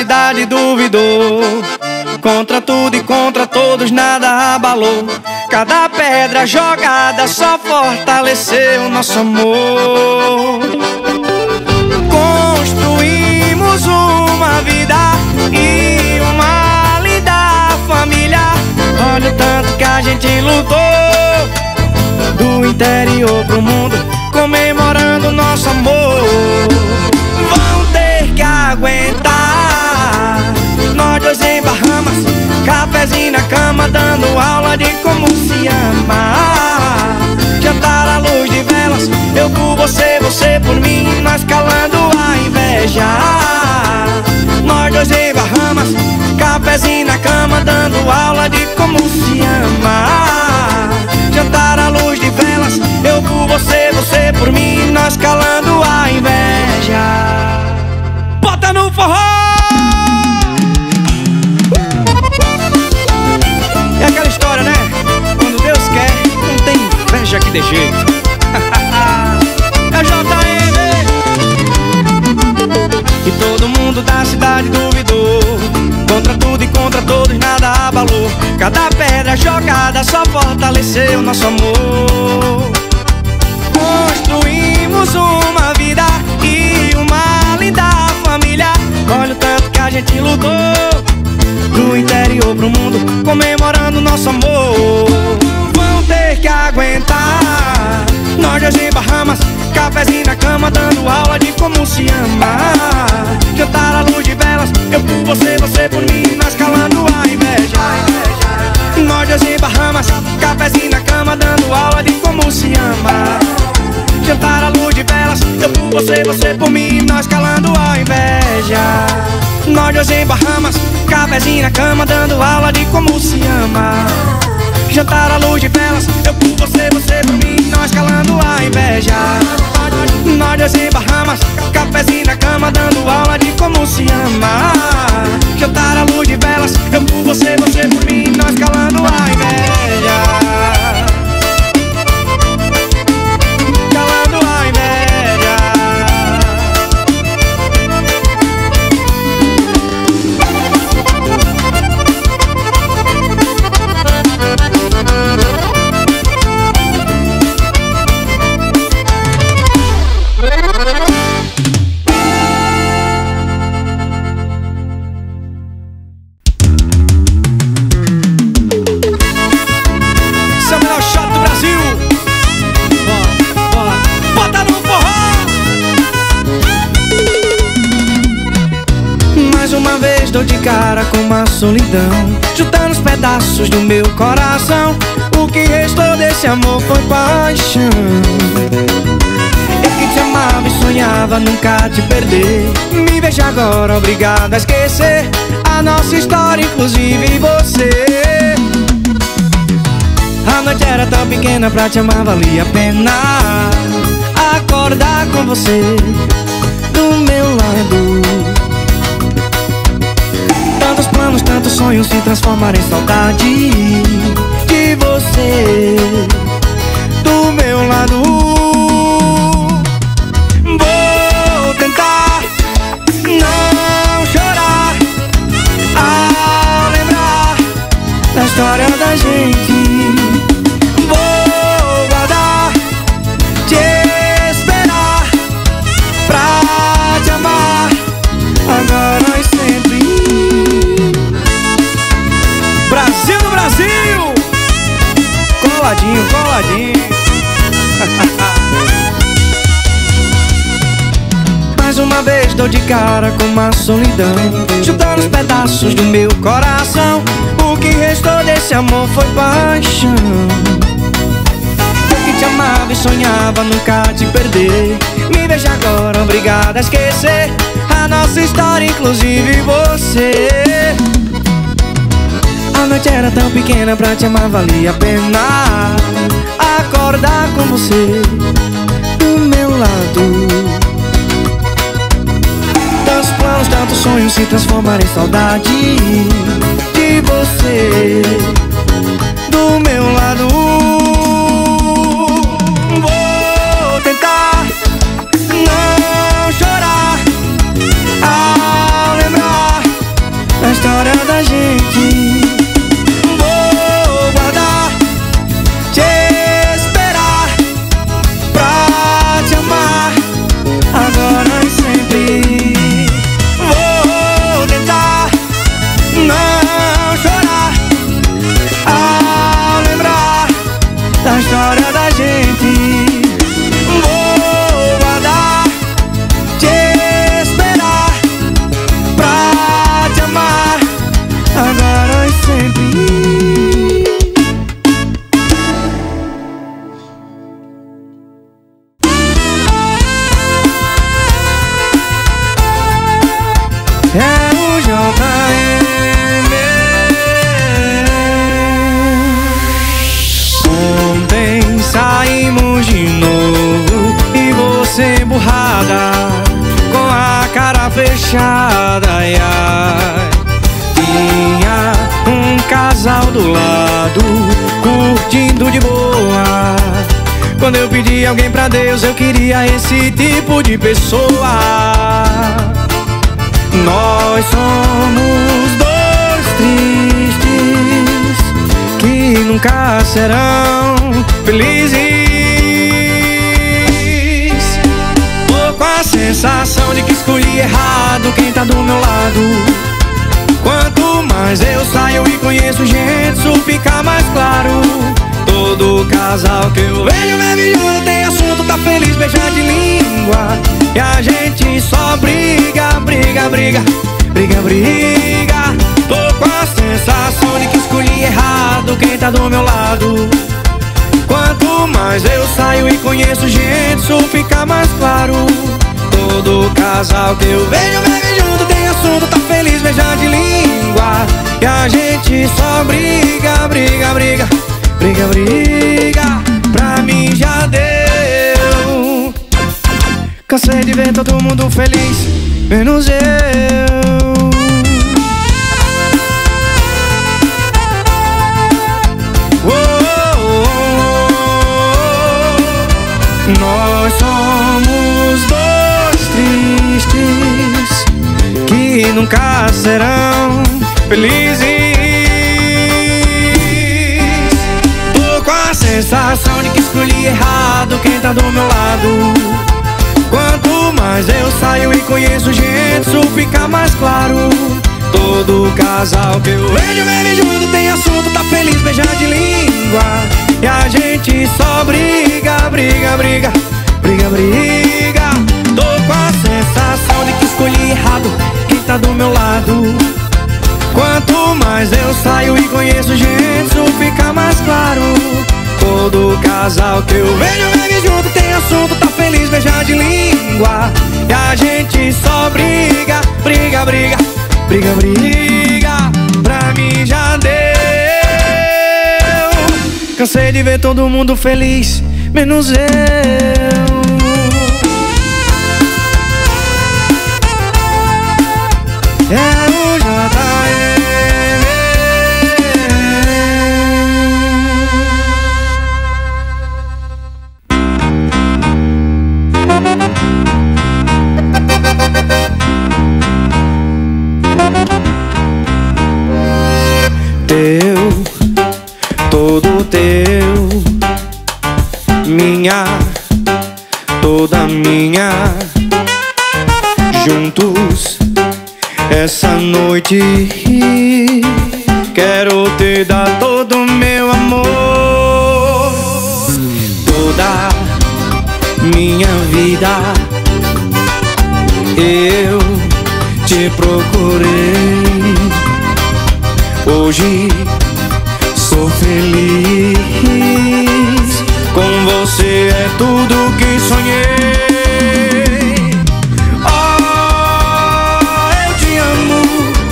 cidade duvidou. Contra tudo e contra todos nada abalou. Cada pedra jogada só fortaleceu nosso amor. Construímos uma vida e uma linda família. Olha o tanto que a gente lutou, do interior pro mundo, comemorando nosso amor. Vão ter que aguentar, nós dois em Bahamas, cafezinho na cama, dando aula de como se amar. Jantar à luz de velas, eu por você, você por mim, nós calando a inveja. Nós dois em Bahamas, cafezinho na cama, dando aula de como se amar. Jantar à luz de velas, eu por você, você por mim, nós calando a inveja. Bota no forró! É aquela história, né? Quando Deus quer, não tem inveja que dê jeito. É JM. E todo mundo da cidade duvidou. Contra tudo e contra todos nada abalou. Cada pedra jogada só fortaleceu nosso amor. Construímos uma vida e uma linda família. Olha o tanto que a gente lutou, do interior pro mundo, comemorando nosso amor. Vão ter que aguentar, nós dois em Bahamas, cafezinho na cama, dando aula de como se amar. Jantar à luz de velas, eu por você, você por mim, nós calando a inveja. Nós dois em Bahamas, cafezinho na cama, dando aula de como se amar. Jantar à luz de velas, eu por você, você por mim, nós calando a inveja. Nós dois em Bahamas, cafezinho na cama, dando aula de como se ama. Jantar à luz de velas, eu por você, você por mim, nós calando a inveja. Nós dois em Bahamas, cafezinho na cama, dando aula de como se ama. Jantar à luz de velas, eu por você, você por mim, nós calando a inveja. Calando a inveja. Dou de cara com uma solidão, juntando os pedaços do meu coração. O que restou desse amor foi paixão. Eu que te amava e sonhava nunca te perder. Me vejo agora obrigado a esquecer a nossa história, inclusive você. A noite era tão pequena, pra te amar valia a pena. Acordar com você do meu lado. Tantos planos, tantos sonhos se transformaram em saudade de você do meu lado. Vou tentar não chorar ao lembrar da história da gente. Vou guardar, te esperar pra te amar agora e sempre. Brasil do Brasil! Coladinho, coladinho. Mais uma vez dou de cara com uma solidão, juntando os pedaços do meu coração. O que restou desse amor foi paixão. Eu que te amava e sonhava nunca te perder. Me vejo agora obrigado a esquecer a nossa história, inclusive você. A noite era tão pequena, pra te amar valia a pena. Acordar com você do meu lado. Tantos planos, tantos sonhos se transformaram em saudade de você do meu lado. Vou tentar não chorar ao lembrar a história da gente. Vou guardar, te esperar, pra te amar, agora e sempre. É o JM. Ontem saímos de novo e você emburrada, com a cara fechada, ai, ai. Tinha um casal do lado, curtindo de boa. Quando eu pedi alguém pra Deus, eu queria esse tipo de pessoa. Nós somos dois tristes que nunca serão felizes. Tô com a sensação de que escolhi errado quem tá do meu lado. Quanto mais eu saio e conheço gente, isso fica mais claro. Todo casal que eu vejo bebe junto, tem assunto, tá feliz, beija de língua. E a gente só briga, briga, briga, briga, briga. Tô com a sensação de que escolhi errado quem tá do meu lado. Quanto mais eu saio e conheço gente, isso fica mais claro. Todo casal que eu vejo bebe junto, tem assunto, tá feliz, beija de língua. E a gente só briga, briga, briga, briga, briga. Pra mim já deu. Cansei de ver todo mundo feliz, menos eu. Nós somos dois tristes que nunca serão felizes. Tô com a sensação de que escolhi errado quem tá do meu lado. Quanto mais eu saio e conheço gente, isso fica mais claro. Todo casal que eu vejo bebe junto, tem assunto, tá feliz, beija de língua. E a gente só briga, briga, briga, briga, briga. Tô com a sensação de que escolhi errado quem tá do meu lado. Quanto mais eu saio e conheço gente, isso fica mais claro. Todo casal que eu vejo bebe junto, tem assunto, tá feliz, beija de língua. E a gente só briga, briga, briga, briga, briga. Pra mim já deu. Cansei de ver todo mundo feliz, menos eu. É o JM. Teu, todo teu, minha, toda minha. Juntos essa noite quero te dar todo o meu amor. Toda minha vida eu te procurei. Hoje sou feliz, com você é tudo que sonhei. Oh, eu te amo.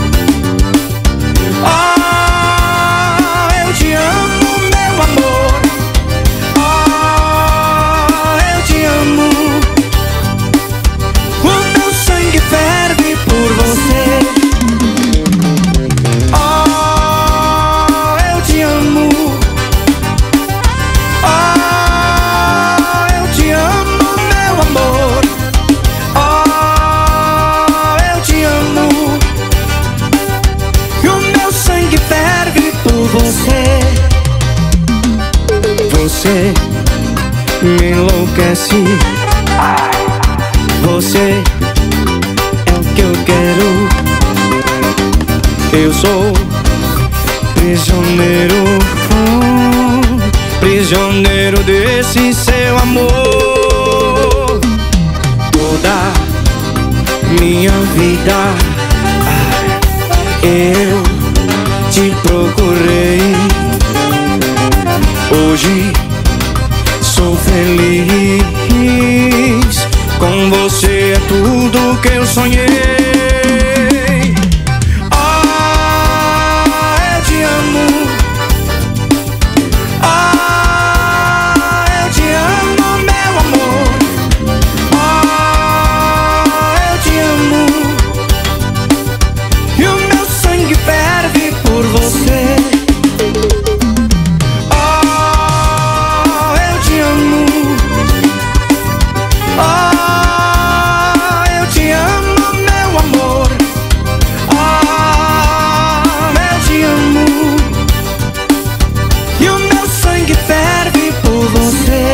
Oh, eu te amo, meu amor. Oh, eu te amo. O meu sangue ferve por você. Você me enlouquece. Você é o que eu quero. Eu sou prisioneiro, prisioneiro desse seu amor. Toda minha vida eu te procurei. Hoje sou feliz, com você é tudo que eu sonhei. Eu te amo. Eu te amo, meu amor. Eu te amo. E o meu sangue ferve por você. Eu te amo. Eu te amo, meu amor. Eu te amo. E o meu sangue ferve por você.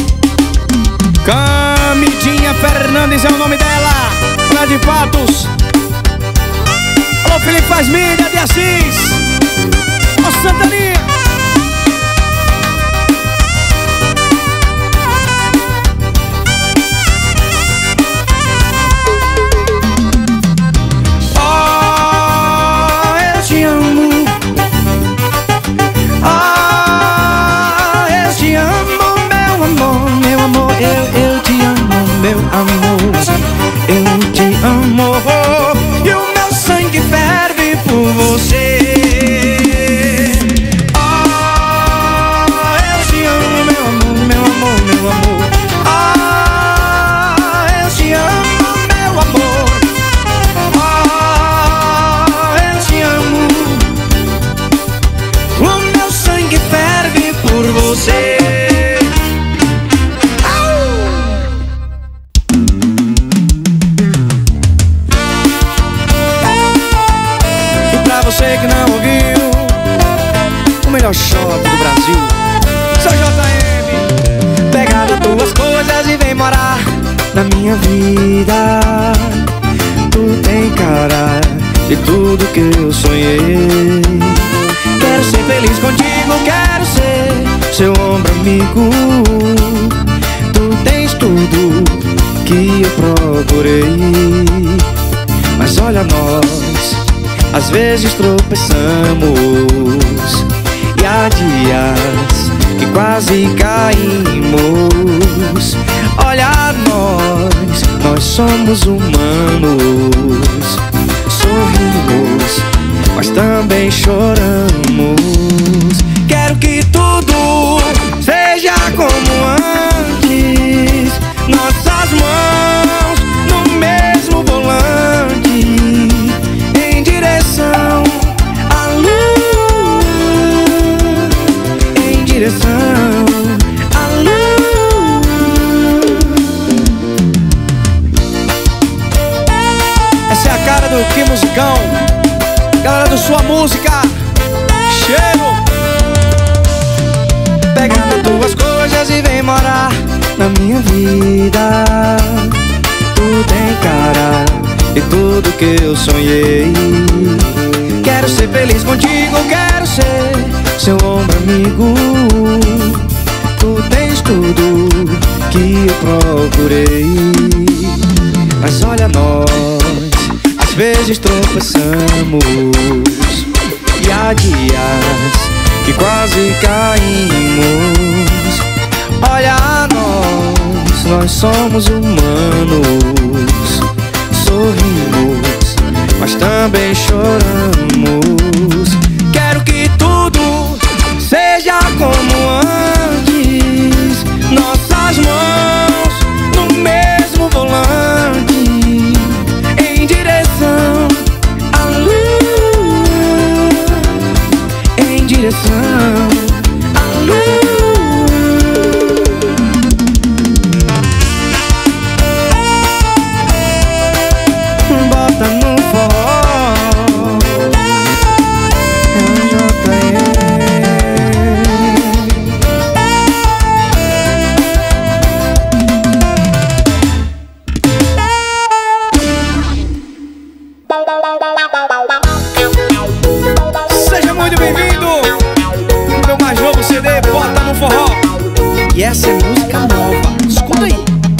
Camidinha Fernandes é o nome dela, lá de Patos. Alô, Felipe Faz Mídia de Assis. Ô, Santaninha. Eu te amo. Eu te amo, meu amor, meu amor. Eu te amo, meu amor. Eu te amo. E o meu sangue ferve por você. Eu te amo, meu amor, meu amor, meu amor. Eu te amo, meu amor. Eu te amo. O meu sangue ferve por você. E pra você que não ouviu, o melhor shot do Brasil, sou JM. Pega das tuas coisas e vem morar na minha vida. Tu tem cara de tudo que eu sonhei. Quero ser feliz contigo, quero ser seu ombro amigo. Tu tens tudo que eu procurei. Mas olha nós, às vezes tropeçamos, e há dias que quase caímos. Olha nós somos humanos. Sorrimos, mas também choramos. Quero que tudo seja como antes. Nossas mãos no mesmo volante, em direção à lua, em direção à lua. Essa é a cara do Que Musicão, galera do Sua Música. Cheiro. Pega nas tuas coisas e vem morar na minha vida. Tu tem cara de tudo que eu sonhei. Quero ser feliz contigo, quero ser seu ombro amigo. Tu tens tudo que eu procurei. Mas olha nós, às vezes tropeçamos, e há dias que quase caímos. Olha nós somos humanos. Sorrimos, mas também choramos. Quero que tudo seja como antes. Nossas mãos no mesmo volante, em direção à lua, em direção à lua. Bota no forró. E essa é música nova, escuta aí.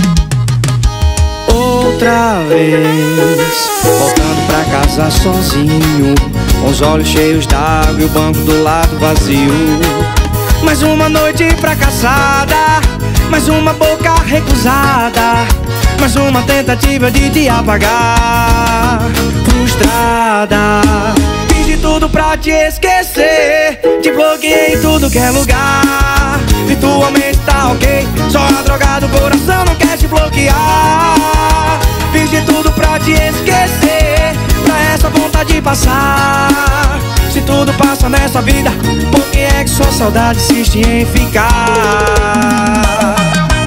Outra vez, voltando pra casa sozinho, com os olhos cheios d'água e o banco do lado vazio. Mais uma noite fracassada, mais uma boca recusada, mais uma tentativa de te apagar. Frustrada, fiz de tudo pra te esquecer, te bloqueei em tudo que é lugar. Virtualmente tá ok, só a droga do coração não quer te bloquear. Fiz de tudo pra te esquecer, pra essa vontade passar. Se tudo passa nessa vida, por que é que sua saudade insiste em ficar?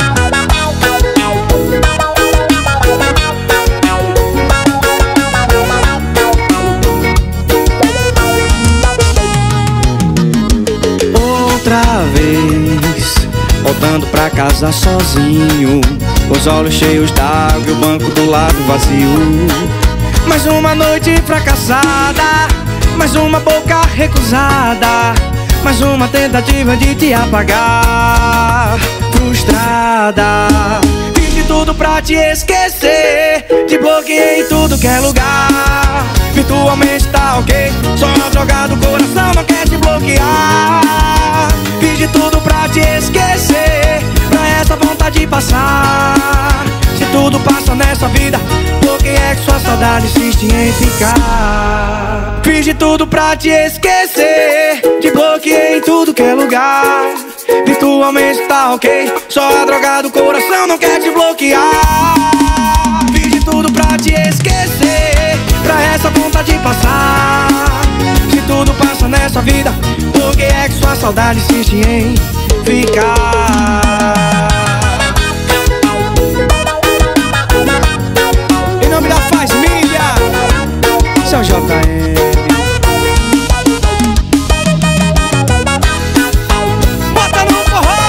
Outra vez, voltando pra casa sozinho, os olhos cheios d'água e o banco do lado vazio. Mais uma noite fracassada, mais uma boca recusada, mais uma tentativa de te apagar. Frustrada, fiz de tudo pra te esquecer, te bloqueei em tudo que é lugar. Virtualmente tá ok, só a droga do coração não quer te bloquear. Fiz de tudo pra te esquecer, pra essa vontade passar. Se tudo passa nessa vida, por que é que sua saudade insiste em ficar? Fiz de tudo pra te esquecer, te bloqueei em tudo que é lugar. Virtualmente tá ok, só a droga do coração não quer te bloquear. Fiz de tudo pra te esquecer, pra essa vontade passar. Se tudo passa nessa vida, por que é que sua saudade insiste em ficar? Em nome da Faz Mídia, seu JM. Bota no forró.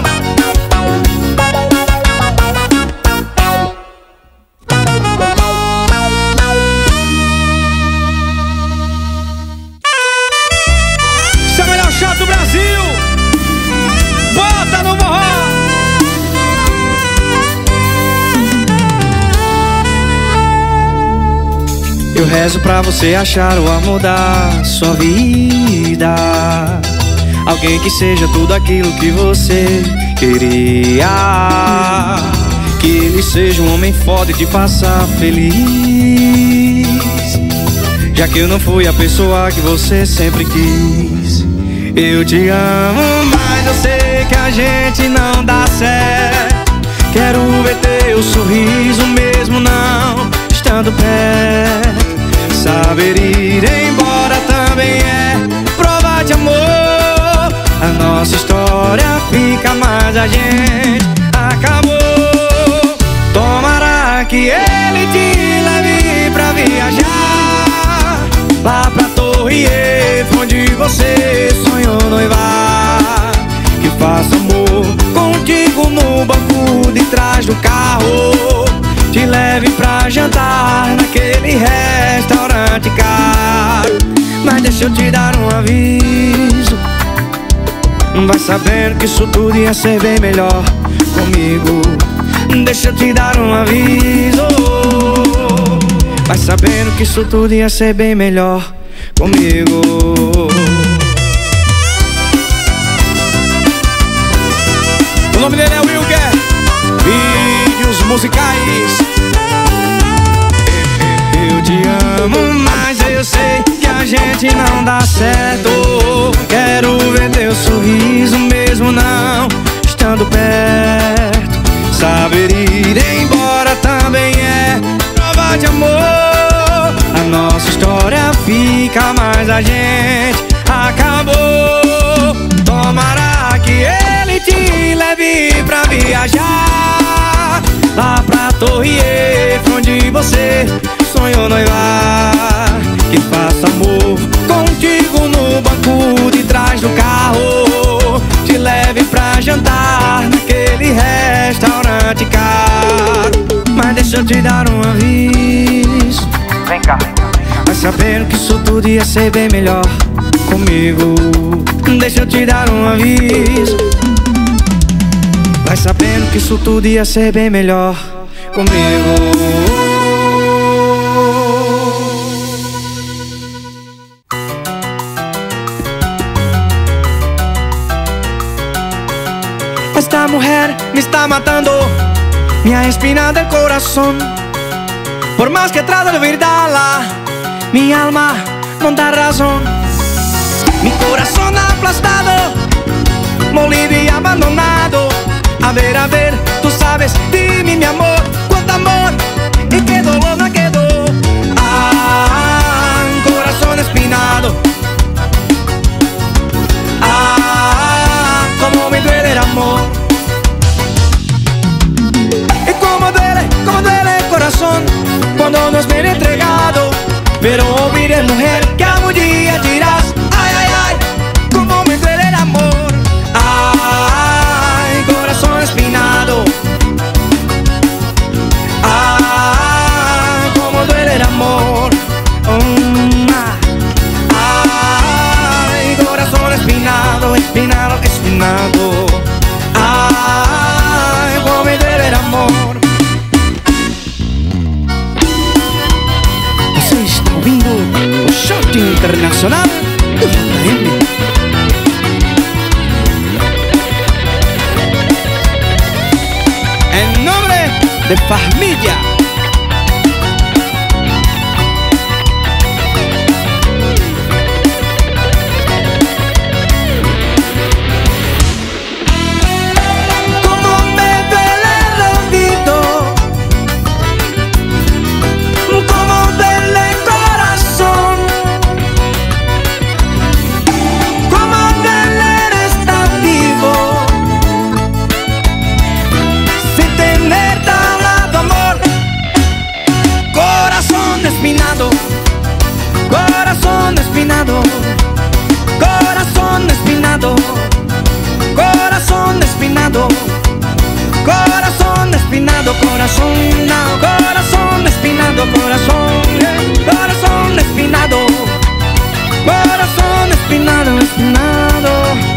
Esse é o melhor shot do Brasil. Bota no forró. Eu rezo pra você achar o amor da sua vida, alguém que seja tudo aquilo que você queria. Que ele seja um homem foda e te faça feliz, já que eu não fui a pessoa que você sempre quis. Eu te amo, mas eu sei que a gente não dá certo. Quero ver teu sorriso mesmo não estando perto. Saber ir embora também é prova de amor. A nossa história fica, mas a gente acabou. Tomara que ele te leve pra viajar lá pra Torre Eiffel, onde você sonhou noivar. Que faça amor contigo no banco de trás do carro, te leve pra jantar naquele restaurante caro. Mas deixa eu te dar um aviso, vai sabendo que isso tudo ia ser bem melhor comigo. Deixa eu te dar um aviso, vai sabendo que isso tudo ia ser bem melhor comigo. O nome dele é Wilker, vídeos musicais. Eu te amo, mas eu sei que a gente não dá certo. Quero ver teu sorriso mesmo não estando perto. Saber ir embora também é prova de amor. A nossa história fica, mas a gente acabou. Tomara que ele te leve pra viajar lá pra Torre Eiffel, onde você sonhou noivar. Que faça amor contigo no banco de trás do carro, te leve pra jantar naquele restaurante caro. Mas deixa eu te dar um aviso, Vem cá. vai sabendo que isso tudo ia ser bem melhor comigo. Deixa eu te dar um aviso, que isso tudo ia ser bem melhor comigo. Esta mujer me está matando, me ha espinado el corazón. Por más que trato de olvidarla, mi alma no da razón. Mi corazón aplastado, molido y abandonado. A ver, tú sabes, dime mi amor, cuánto amor y qué dolor no quedó. Ah, corazón espinado. Ah, cómo me duele el amor. Y cómo duele el corazón cuando nos ven entregado. Pero olvide, mujer, que algún día dirás: ay, ay, ay, cómo me duele el amor. Ay, corazón espinado. Ay, cómo duele el amor. Ay, corazón espinado, espinado, espinado. Ay, cómo me duele el amor. Você está ouvindo o Shot Internacional do JM. En nombre de familia. Como me duele el olvido, como duele el corazón, como duele estar vivo sin tener tanto amor. Corazón espinado, corazón espinado, corazón espinado, corazón espinado, corazón espinado, corazón, no, corazón espinado, corazón, corazón espinado, corazón espinado, espinado,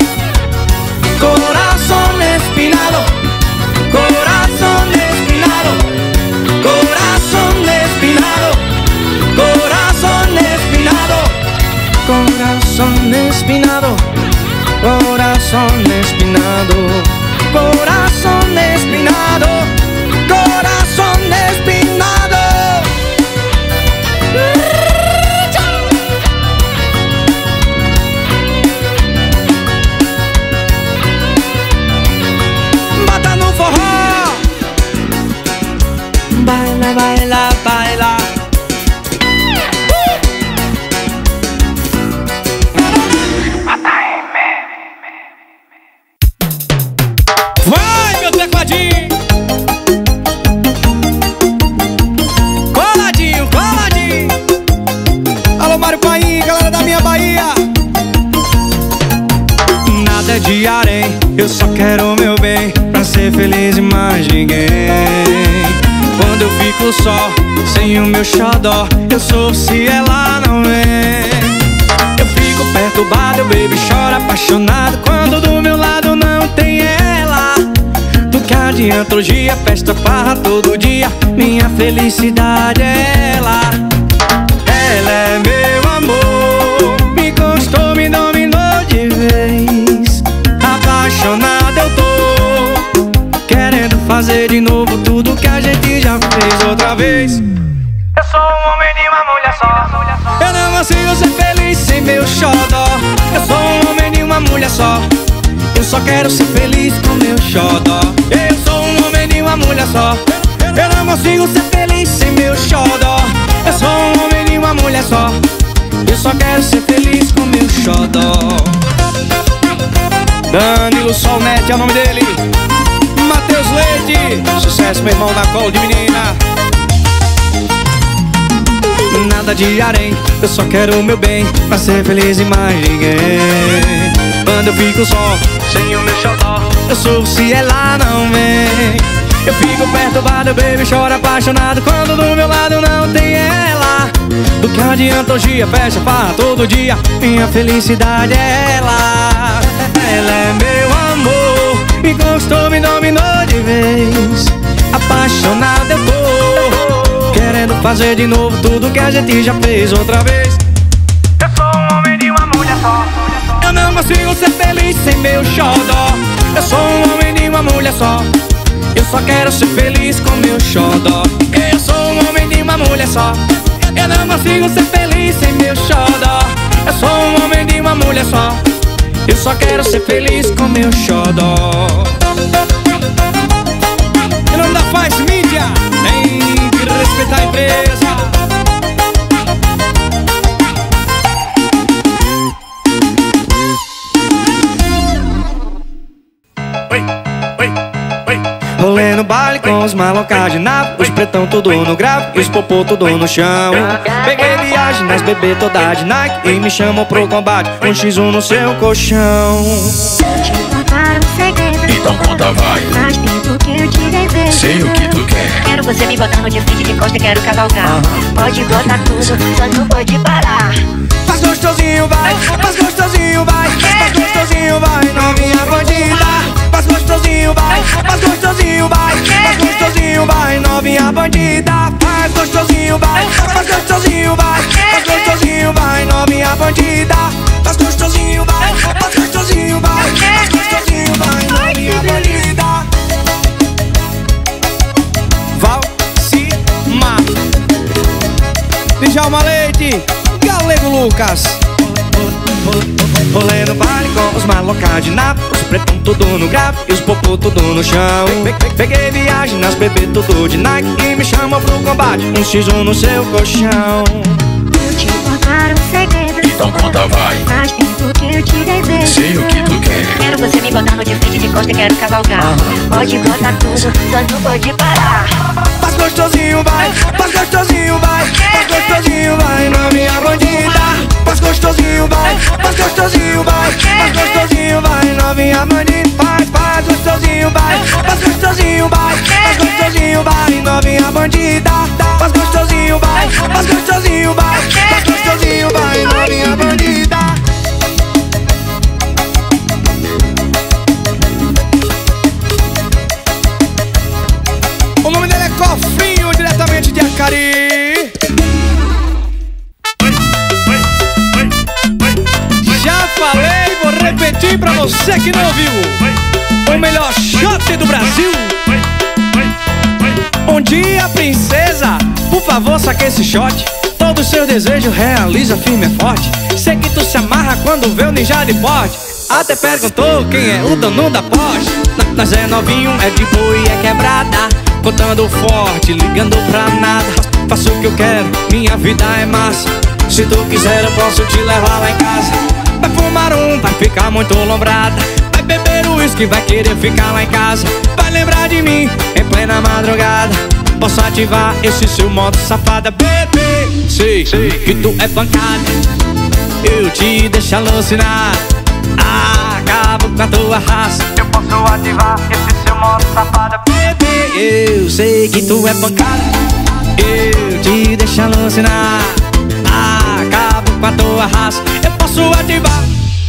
corazón espinado, corazón espinado, corazón espinado, corazón espinado, corazón espinado, corazón espinado, corazón espinado, corazón espinado. Bata no forró, baila, baila, baila. Vai, meu tecladinho. Coladinho, coladinho. Alô, Mário Paim, galera da minha Bahia. Nada de harém, eu só quero o meu bem, pra ser feliz e mais ninguém. Quando eu fico só, sem o meu xodó, eu sofro se ela não vem. Eu fico perturbado, eu bebo e choro apaixonado, quando do meu lado não tem ela. Do que adianta hoje dia, festa, farra todo dia, minha felicidade é ela. Ela é meu amor, me conquistou, me dominou de vez. Apaixonado eu tô, querendo fazer de novo tudo que a gente já fez outra vez. Eu sou um homem de uma mulher só, eu não consigo ser feliz sem meu xodó. Eu sou um homem de uma mulher só, eu só quero ser feliz com meu xodó. Eu sou um homem de uma mulher só, eu não consigo ser feliz sem meu xodó. Eu sou um homem de uma mulher só, eu só quero ser feliz com meu xodó. Danilo Solnete é o nome dele. Matheus Leite, sucesso meu irmão na cola de menina. Nada de harém, eu só quero o meu bem, pra ser feliz e mais ninguém. Quando eu fico só, sem o meu xodó, eu sofro se ela não vem. Eu fico perturbado, eu bebo e choro apaixonado, quando do meu lado não tem ela. Do que adianta hoje dia, festa, farra todo dia, minha felicidade é ela. Ela é meu amor, me conquistou, me dominou de vez. fazer de novo tudo que a gente já fez outra vez. Eu sou um homem de uma mulher só. Eu não consigo ser feliz sem meu xodó. Eu sou um homem de uma mulher só. Eu só quero ser feliz com meu xodó. Eu sou um homem de uma mulher só. Eu não consigo ser feliz sem meu xodó. Eu sou um homem de uma mulher só. Eu só quero ser feliz com meu xodó. Em nome da Faz Mídia, tem que respeitar a empresa. Rolê no baile com os malocas de nave, os pretão tudo no grave e os popô tudo no chão. Peguei viagem nas bebê toda de Nike e me chamam pro combate, um X1 no seu colchão. Te contar um segredo. Então conta, vai. Faz tempo que eu te desejo. Sei o que tu quer. Quero você me botando de frente, de costa, quero cavalgar. Pode botar tudo, só não pode parar. Faz gostosinho, vai, faz gostosinho, vai, faz gostosinho, vai, novinha bandida. Faz gostosinho, vai, faz gostosinho, vai, faz gostosinho, vai, novinha bandida. Faz gostosinho, vai, faz gostosinho, vai, faz gostosinho, vai, novinha bandida. Faz gostosinho, vai, faz gostosinho, vai, faz gostosinho, vai, novinha bandida. Valcimar, Djalma Leite, Galego Lucas. Rolê no baile com os malocas de nave, os pretão tudo no grave e os popô tudo no chão. Peguei viagem nas bebê tudo de Nike e me chamam pro combate, um X1 no seu colchão. Vou te contar um segredo. Então conta, vai. Faz tempo que eu te desejo. Sei o que tu quer. Quero você me botando de frente, de costa, quero cavalgar. Pode botar tudo, só não pode parar. Faz gostosinho, vai, faz gostosinho, vai, faz gostosinho, vai, novinha bandida. Faz gostosinho, vai, faz gostosinho, vai, faz gostosinho, vai, novinha bandida. Faz gostosinho, vai, faz gostosinho, vai, faz gostosinho, vai, novinha bandida. Faz gostosinho, vai, faz gostosinho, vai, faz gostosinho, vai, novinha bandida. O nome dele é Cofrinho, diretamente de Acari. Já falei, vou repetir pra você que não ouviu. O melhor shot do Brasil. Bom dia, princesa, por favor, saque esse shot. Todo seu desejo realiza firme e forte. Sei que tu se amarra quando vê o ninja de porte. Até perguntou quem é o dono da Porsche. Nós é novinho, é de boa e é quebrada. Contando forte, ligando pra nada. Faço o que eu quero, minha vida é massa. Se tu quiser eu posso te levar lá em casa. Vai fumar vai ficar muito lombrada. Vai beber o uísque, vai querer ficar lá em casa. Vai lembrar de mim em plena madrugada. Posso ativar esse seu modo safada, bebê. Sei que tu é pancada, eu te deixo alucinar. Acabo com a tua raça. Eu posso ativar esse seu modo safada, bebê. Eu sei que tu é pancada, eu te deixo alucinar. Acabo com a tua raça. Eu posso ativar.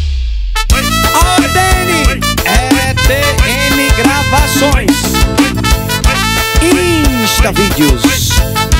Ordene, ETN Gravações, Insta Vídeos.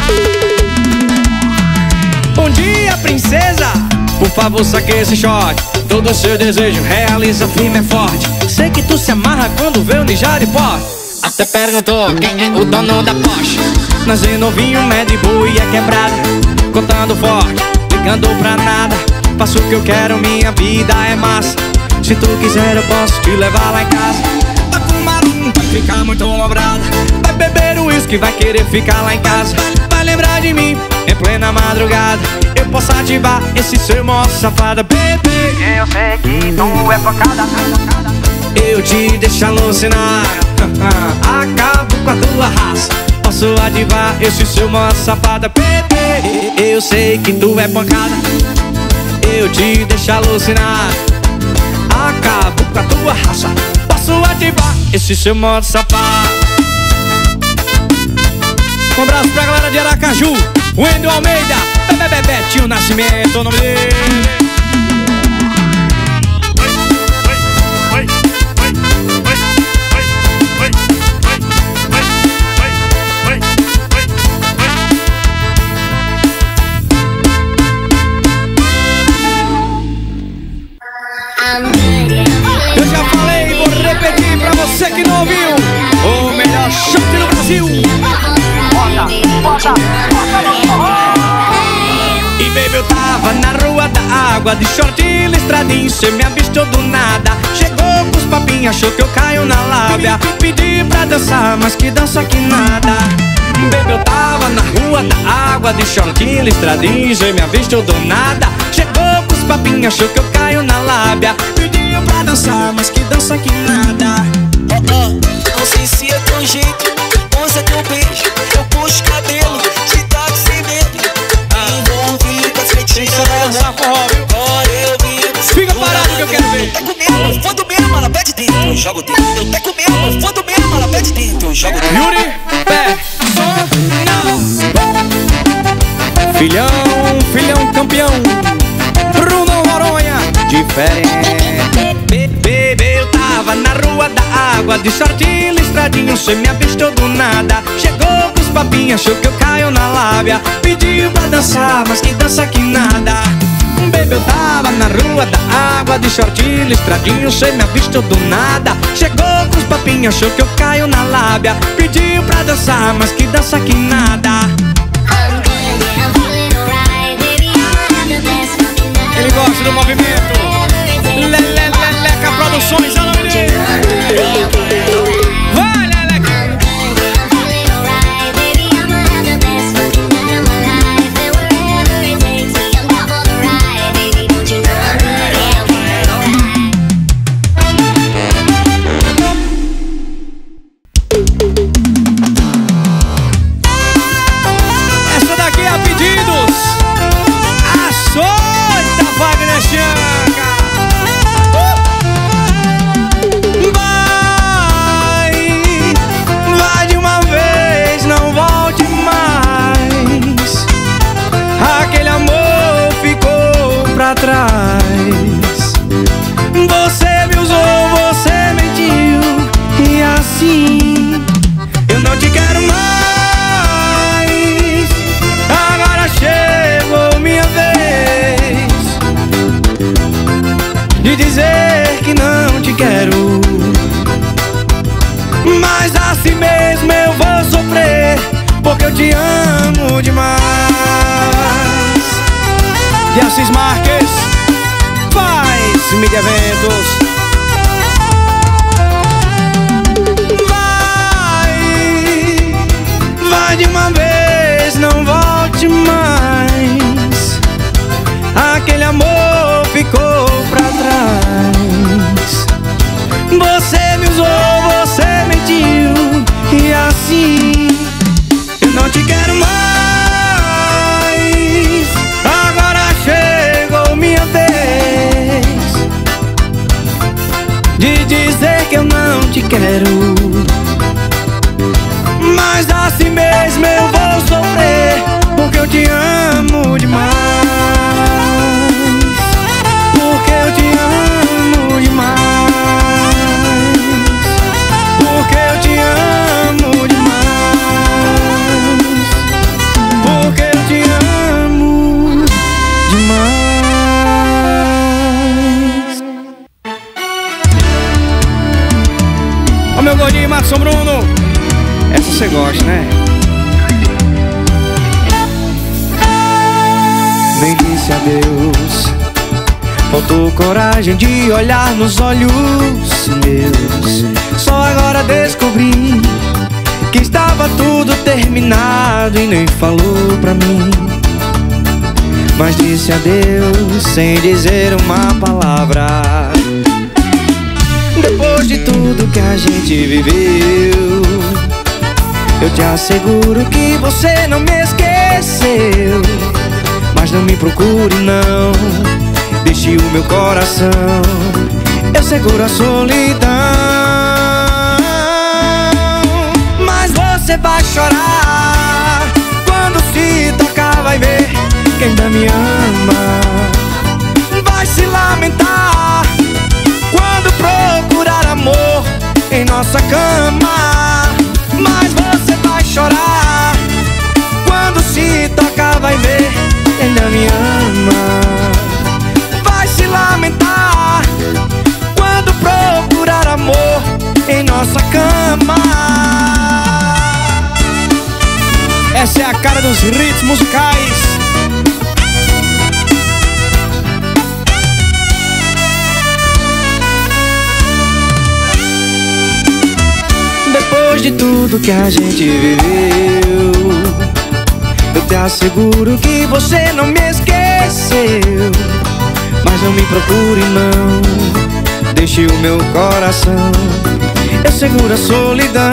Bom dia, princesa, por favor, saque esse shot. Todo seu desejo realiza firme e forte. Sei que tu se amarra quando vê o ninja de porte. Até perguntou quem é o dono da Porsche. Nós é novinho, Mad Bull e é quebrada. Contando forte, ligando pra nada. Faço o que eu quero, minha vida é massa. Se tu quiser eu posso te levar lá em casa. Vai fumar vai ficar muito lombrada. Vai beber o uísque, vai querer ficar lá em casa. Vai lembrar de mim em plena madrugada. Eu posso ativar esse seu modo safada, bebê. eu sei que tu é pancada. Eu te deixo alucinar. Acabo com a tua raça. Posso ativar esse seu modo safada, bebê. Eu sei que tu é pancada, eu te deixo alucinar. Acabo com a tua raça. Posso ativar esse seu modo safado. Um abraço pra galera de Aracaju, Wendel Almeida, Betinho Nascimento, o nome dele. água, de short e listradinho, cê me avistou do nada. Chegou com os papinhos, achou que eu caio na lábia. Pedi pra dançar, mas que dança que nada. Baby, eu tava na rua da água, de short e listradinho, cê me avistou do nada. Chegou com os papinhos, achou que eu caio na lábia. Pediu pra dançar, mas que dança que nada. Não sei se é teu jeito, ou se é teu beijo. Eu puxo cabelo, te toco sem medo. Envolvi com as mentiras. Agora eu vivo. Fica parado que eu quero ver. Eu teco mesmo, eu fodo mesmo, ela pede dentro, eu jogo dentro. Eu teco mesmo, eu fodo mesmo, ela pede dentro, eu jogo dentro. Yuri, pé, filhão campeão, Bruno Noronha, diferente. Bebê, eu tava na rua da água, de short e listradinho, cê me avistou do nada. Chegou com os papinhos, achou que eu caio na lábia. Pediu pra dançar, mas que dança que nada. Bebê, eu tava na rua da água, de short e listradinho, cê me avistou do nada. Chegou com os papinhos, achou que eu caio na lábia. Pediu pra dançar, mas que dança que nada. Ele gosta do movimento. Leleca Produções, é o nome dele. Vai, Leleca. Essa daqui é a pedidos. Açoita Wagner Chanca. Vai de uma vez, não volte mais. Aquele amor ficou pra trás. Você me usou, você mentiu, e assim eu não te quero mais. Agora chegou minha vez de dizer que não te quero. Mas assim mesmo eu vou sofrer, porque eu te amo demais. De Assis Marques faz mídia eventos. Vai de uma vez, não volte mais. Aquele amor ficou pra trás. Você me usou, você mentiu, e assim eu não te quero mais. Agora chegou minha vez de dizer que eu não te quero. Mas assim mesmo eu vou sofrer, porque eu te amo demais. Porque eu te amo demais. Porque eu te amo demais. Porque eu te amo demais. Ó meu gordinho Marcos Bruno, essa você gosta, né? Nem disse adeus, faltou coragem de olhar nos olhos meus. Só agora descobri que estava tudo terminado e nem falou pra mim. Mas disse adeus sem dizer uma palavra. Depois de tudo que a gente viveu, eu te asseguro que você não me esqueceu. Mas não me procure não, deixe o meu coração, eu seguro a solidão. Mas você vai chorar quando se tocar, vai ver que ainda me ama. Vai se lamentar quando procurar amor em nossa cama. Mas você vai chorar quando se tocar, vai ver que ainda me ama. Vai se lamentar quando procurar amor em nossa cama. Essa é a cara dos hits musicais. Depois de tudo que a gente viveu, eu te asseguro que você não me esqueceu. Mas não me procure não, deixe o meu coração, eu seguro a solidão.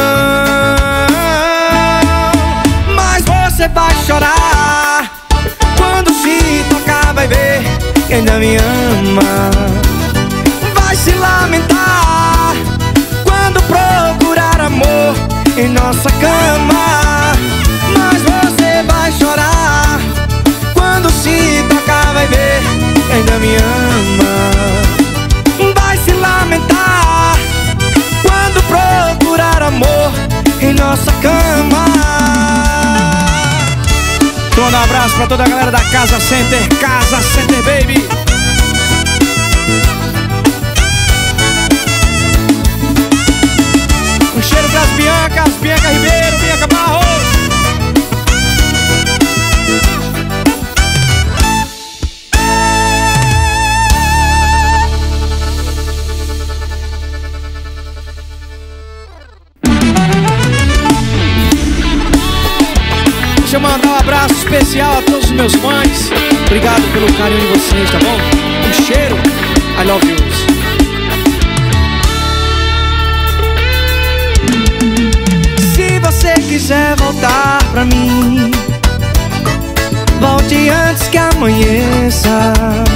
Mas você vai chorar quando se tocar, vai ver que ainda me ama. Vai se lamentar quando procurar amor em nossa cama. Mas você vai chorar quando se tocar, vai ver que ainda me ama. Vai se lamentar quando procurar amor em nossa cama. Um abraço pra toda a galera da Casa Center, Casa Center, baby. Um cheiro pras Biancas, Bianca Ribeiro, Bianca Barros. Deixa eu mandar um abraço especial a todos os meus fãs. Obrigado pelo carinho de vocês, tá bom? Um cheiro, I love you. Se você quiser voltar pra mim, volte antes que amanheça.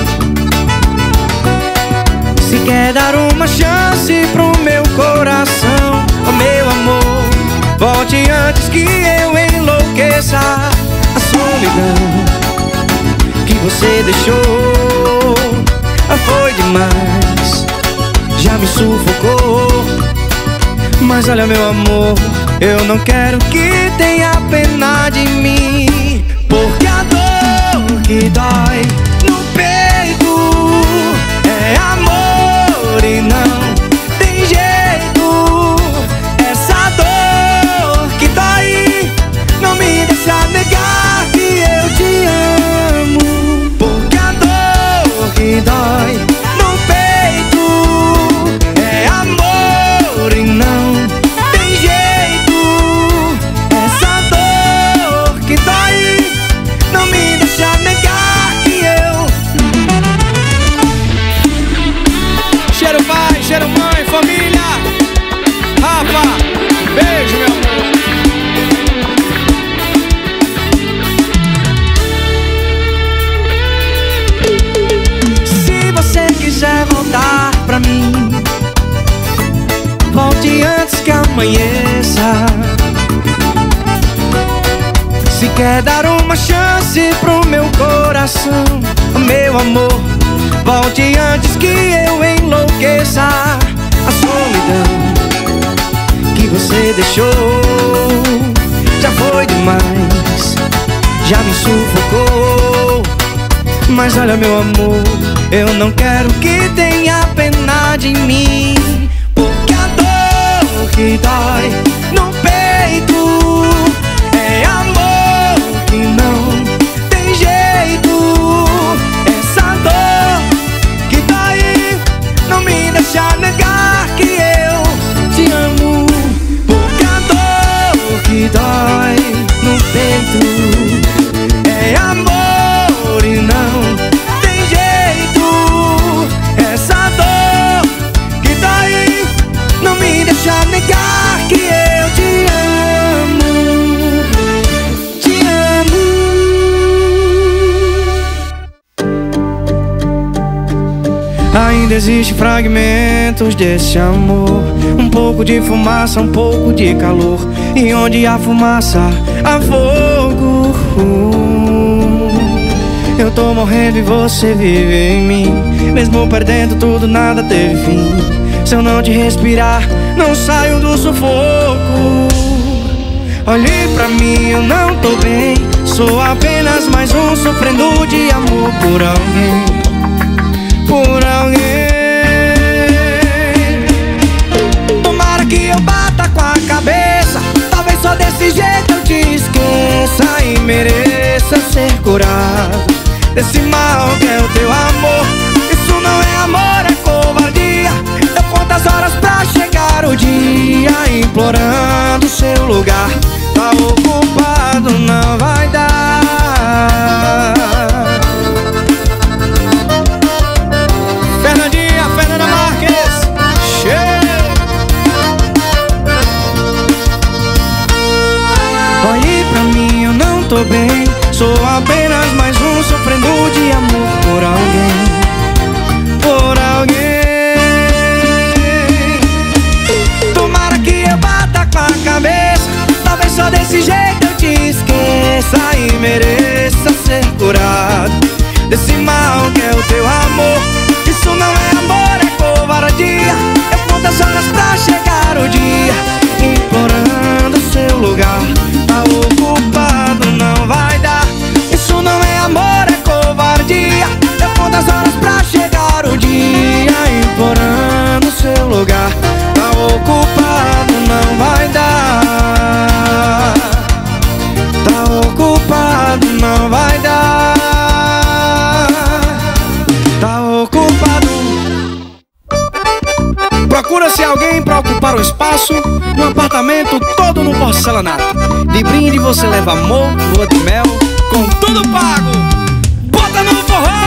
Se quer dar uma chance pro meu coração, oh meu amor, volte antes que eu enlouqueça. A solidão que você deixou foi demais, já me sufocou. Mas olha meu amor, eu não quero que tenha pena de mim, porque a dor que dói no peito é amor e não tem jeito. Essa dor que dói não me deixa negar que eu te amo, porque a dor que dói no peito é amor e não tem jeito. Essa dor que dói não me deixa negar que eu. Cheiro pai, cheiro mãe, família. Rafa, beijo meu amor. Se você quiser voltar pra mim, volte antes que amanheça. Se quer dar uma chance pro meu coração, meu amor, volte antes que eu enlouqueça. A solidão que você deixou já foi demais, já me sufocou. Mas olha meu amor, eu não quero que tenha pena de mim, porque a dor que dói no peito é amor que não tem jeito. Essa dor que dói não me deixa negar que eu te amo, porque a dor que dói no peito é amor e não tem jeito. Essa dor que dói não me deixa negar que eu te amo, te amo. Ainda existem fragmentos desse amor, um pouco de fumaça, um pouco de calor, e onde há fumaça, há fogo. Eu tô morrendo e você vive em mim, mesmo perdendo tudo, nada teve fim. Se eu não te respirar, não saio do sufoco. Olhe pra mim, eu não tô bem, sou apenas mais um sofrendo de amor por alguém, por alguém. Tomara que eu bata com a cabeça, talvez só desse jeito eu te esqueça e mereça ser curado desse mal que é o teu amor. Isso não é amor, é covardia. Eu conto as horas pra chegar o dia implorando tô bem. Sou apenas mais um sofrendo de amor por alguém. Por alguém. Tomara que eu bata com a cabeça, talvez só desse jeito eu te esqueça e mereça ser curado desse mal que é o teu amor. Isso não é amor, é covardia. Eu conto as horas pra chegar o dia, implorando seu lugar. Tá ocupado, não vai dar. Isso não é amor, é covardia. Eu conto as horas pra chegar o dia, implorando seu lugar. Tá ocupado, não vai dar. Tá ocupado, não vai dar. Tá ocupado. Procura-se alguém pra ocupar o espaço no apartamento todo no porcelanato. De brinde você leva amor, lua de mel, com tudo pago. Bota no forró!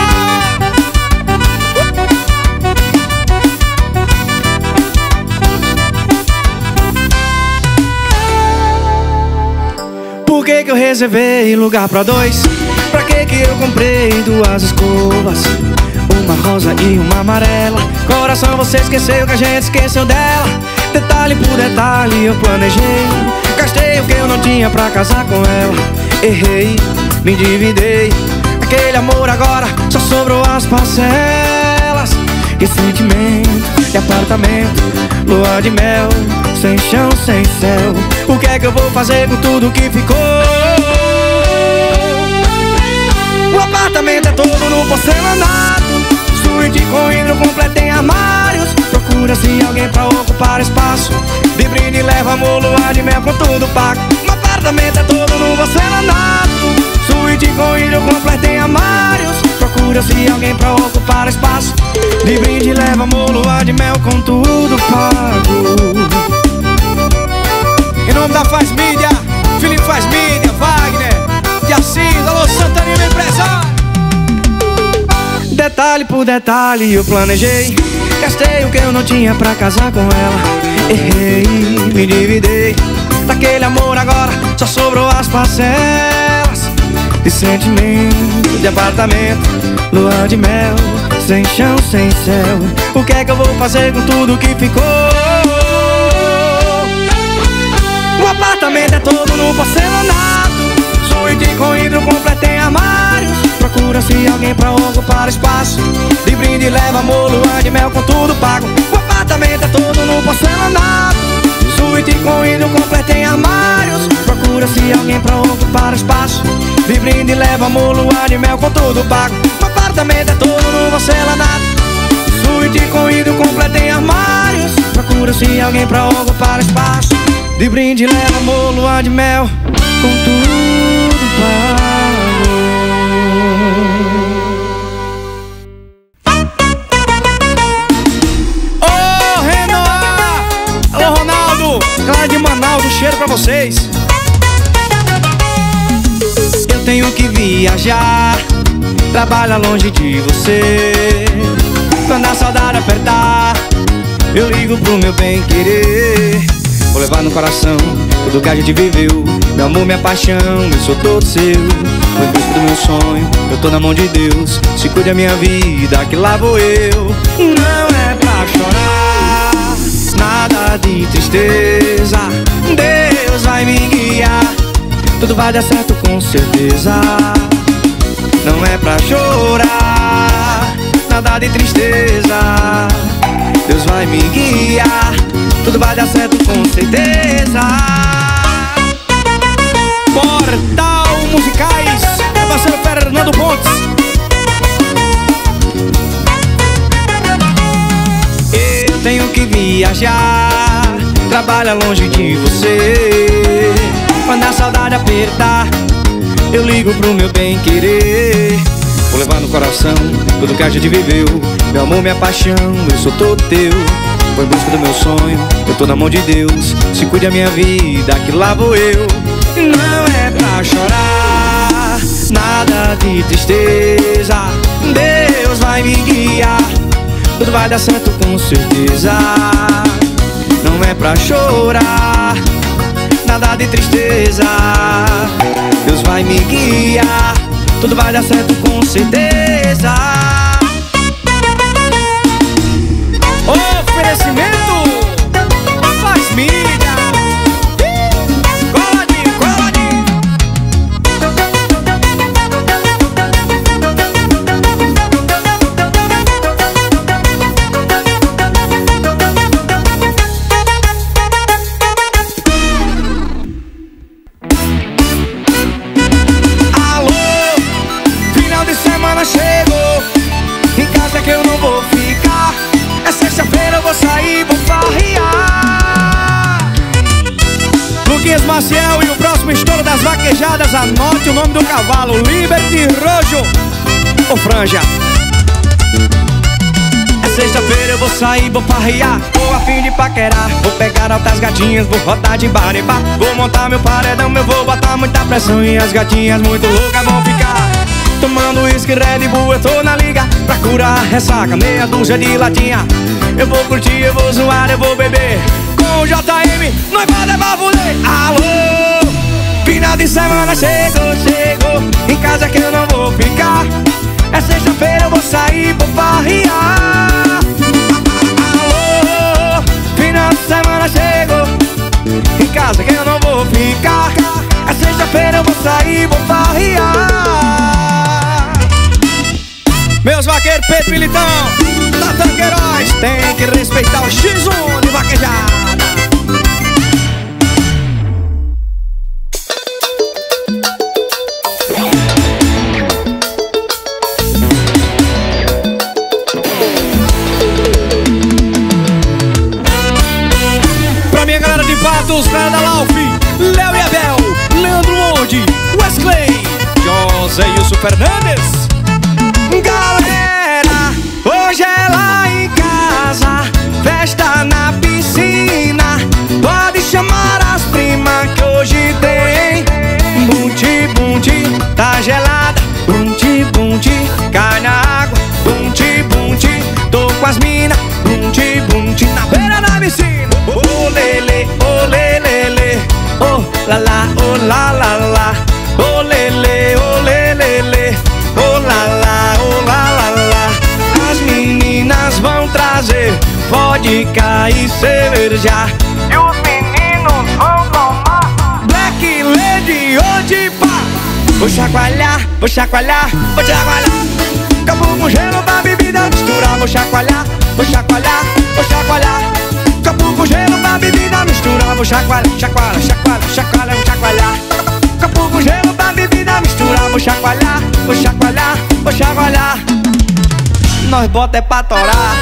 Por que eu reservei lugar pra dois? Pra que eu comprei duas escovas, uma rosa e uma amarela? Coração, você esqueceu que a gente esqueceu dela. Detalhe por detalhe eu planejei, gastei o que eu não tinha pra casar com ela. Errei, me endividei. Aquele amor agora só sobrou as parcelas. E sentimento, e apartamento, lua de mel, sem chão, sem céu. O que é que eu vou fazer com tudo que ficou? O apartamento é todo no porcelanato, suíte com hidro completo em armários. Procura-se alguém pra ocupar espaço, de brinde leva amor, lua de mel, com tudo pago. O apartamento é todo no porcelanato, suíte com hidro completo em armários. Procura-se alguém pra ocupar espaço, de brinde leva amor, lua de mel, com tudo pago. Em nome da Faz Mídia, Felipe Faz Mídia, Wagner de Assis, alô Santaninho, meu empresário. Detalhe por detalhe eu planejei, gastei o que eu não tinha pra casar com ela. Errei, me endividei. Daquele amor agora só sobrou as parcelas. De sentimento, de apartamento, lua de mel, sem chão, sem céu. O que é que eu vou fazer com tudo que ficou? O apartamento é todo no porcelanato, suíte com hidro completo em armários. Procura-se alguém pra ocupar espaço, de brinde leva amor, lua de mel, com tudo pago. O apartamento é todo no porcelanato, suíte com hidro completo em armários. Procura-se alguém pra ocupar espaço, de brinde leva amor, lua de mel, com tudo pago. O apartamento é todo no porcelanato, suíte com hidro completo em armários. Procura-se alguém pra ocupar espaço, de brinde leva amor, lua de mel, com tudo pago. Ô Renoir, alô Ronaldo, Clara de Manaus, um cheiro pra vocês. Eu tenho que viajar, trabalha longe de você. Quando a saudade apertar, eu ligo pro meu bem querer. Vou levar no coração tudo que a gente viveu, meu amor, minha paixão, eu sou todo seu. Foi em busca do meu sonho, eu tô na mão de Deus. Se cuide da minha vida, que lá vou eu. Não é pra chorar, nada de tristeza, Deus vai me guiar, tudo vai dar certo com certeza. Não é pra chorar, nada de tristeza, Deus vai me guiar, tudo vai dar certo com certeza. Portal Musicais, é parceiro Fernando Pontes. Eu tenho que viajar, trabalha longe de você. Quando a saudade apertar, eu ligo pro meu bem querer. Vou levar no coração tudo que a gente viveu, meu amor, minha paixão, eu sou todo teu. Vou em busca do meu sonho, eu tô na mão de Deus. Se cuide da minha vida, que lá vou eu. Não é pra chorar, nada de tristeza, Deus vai me guiar, tudo vai dar certo com certeza. Não é pra chorar, nada de tristeza, Deus vai me tudo vai dar certo com certeza. Oferecimento Faz Mídia. Coladinho, coladinho. Alô, final de semana chegou. Em casa que eu não vou ficar. É sexta-feira, eu vou sair, vou farrear. Luquinhas Maciel e o próximo estouro das vaquejadas. Anote o nome do cavalo: Liberty Rojo ou Franja. É sexta-feira, eu vou sair, vou farrear. Tô a fim de paquerar. Vou pegar altas gatinhas, vou rodar de bar em bar. Vou montar meu paredão, eu vou botar muita pressão. E as gatinhas muito loucas vão ficar tomando uísque, Red Bull, eu tô na liga pra curar a ressaca, meia dúzia de latinha. Eu vou curtir, eu vou zoar, eu vou beber com o JM, noivado é bavulê. Alô, final de semana chegou, chegou. Em casa que eu não vou ficar. É sexta-feira, eu vou sair, vou farrear. Alô, final de semana chegou. Em casa que eu não vou ficar. É sexta-feira, eu vou sair, vou farrear. Meus vaqueiros, Pepe Militão, Natan Queiroz, tem que respeitar o X1 de vaquejada. Pra minha galera de Patos, galera da Lauf, Léo e Abel, Leandro Monde, Wesley, José Wilson Fernandes. Galera, hoje é lá em casa, festa na piscina. Pode chamar as primas que hoje tem. Bunti, bunti, tá gelada. Bunti, bunti, cai na água. Bunti, bunti, tô com as minas. Bunti, bunti, na beira da piscina. Oh, lele, oh, lele, oh, la la, oh, la la la. Oh, lele, oh, lele, oh, la la, oh, la la la. As meninas vão trazer vodka e cerveja. E os meninos vão tomar Black Lady hoje pá. Vou chacoalhar, vou chacoalhar, vou chacoalhar. Copo com gelo pra bebida misturar. Vou chacoalhar, vou chacoalhar, vou chacoalhar. Copo com gelo pra bebida misturar. Vou chacoalhar, chacoalhar, chacoalhar, chacoalhar, vou chacoalhar. Copo com gelo pra bebida misturar. Vou chacoalhar, vou chacoalhar, vou chacoalhar. Nós bota é pra torar.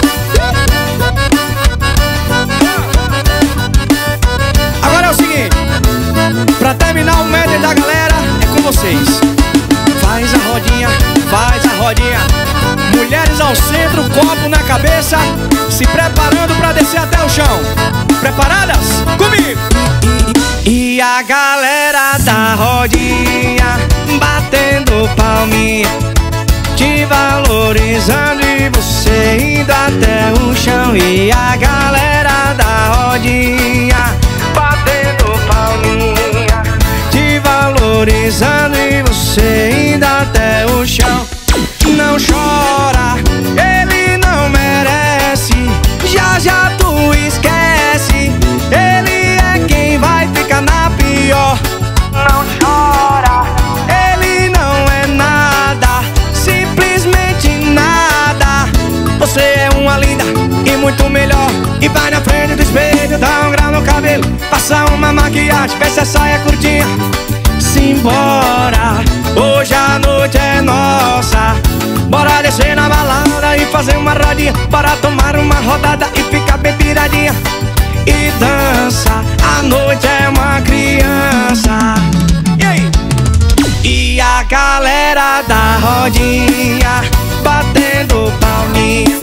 Agora é o seguinte, pra terminar o medley da galera, é com vocês. Faz a rodinha, faz a rodinha. Mulheres ao centro, copo na cabeça, se preparando pra descer até o chão. Preparadas? Comigo! E a galera da rodinha, batendo palminha, te valorizando e você indo até o chão. E a galera da rodinha, batendo palminha, te valorizando e você indo até o chão. Não chora, ele não merece. Já já tu esquece, ele é quem vai ficar na pior. Não chora, ele não é nada, simplesmente nada. Você é uma linda e muito melhor. E vai na frente do espelho, dá um grau no cabelo, passa uma maquiagem, veste a saia curtinha. Simbora, hoje a noite é nossa. Bora descer na balada e fazer uma rodinha. Bora tomar uma rodada e ficar bem piradinha. E dança, a noite é uma criança. E aí? E a galera da rodinha, batendo palminha.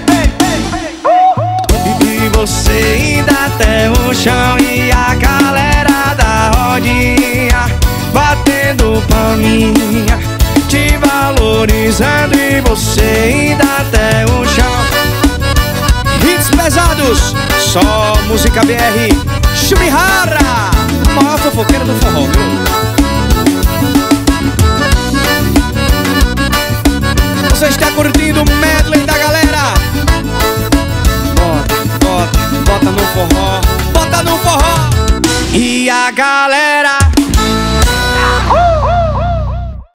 E você indo até o chão. E a galera da rodinha, batendo palminha, te valorizando e você indo até o chão. Hits pesados, só música BR. Shumihara, maior fofoqueira do forró, viu? você está curtindo o medley da galera. Bota, bota, bota no forró, bota no forró. E a galera